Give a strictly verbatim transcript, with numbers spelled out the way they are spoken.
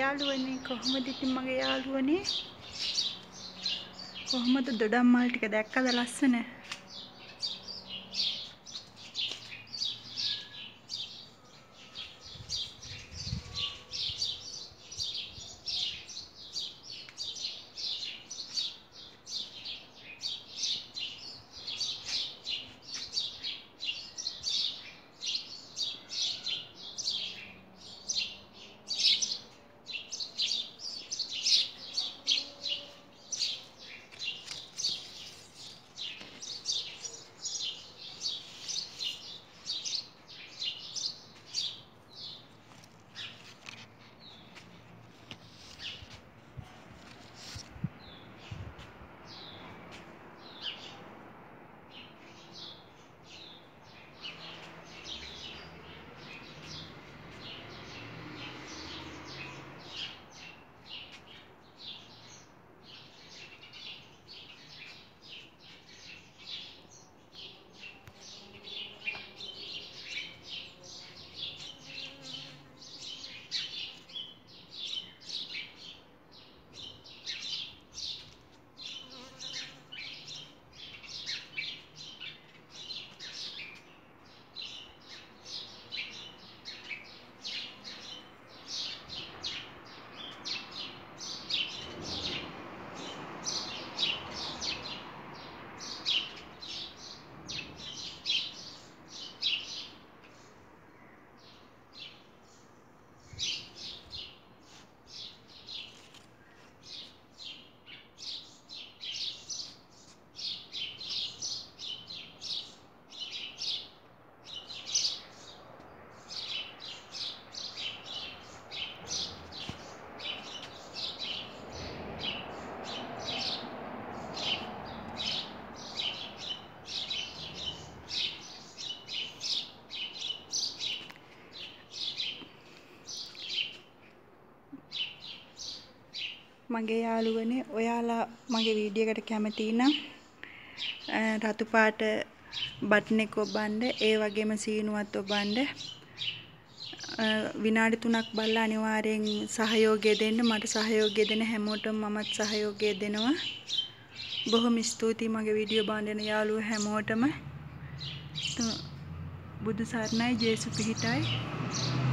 යාළුවනේ කොහොමද ඉතින් මගේ යාළුවනේ කොහොමද දොඩම් මල් ටික දැක්කද ලස්සන මගේ යාළුවනේ ඔයාලා මගේ වීඩියෝ එකට කැමති නම් රතු පාට බටන් එක ඔබන්න ඒ වගේම සීනුවත් ඔබන්න විනාඩි තුනක් බලලා අනිවාර්යෙන් සහයෝගය දෙන්න මට සහයෝගය දෙන හැමෝටම මමත් සහයෝගය දෙනවා බොහොම ස්තුතියි මගේ වීඩියෝ බලන යාළුවෝ හැමෝටම බුදු සරණයි ජේසු පිහිටයි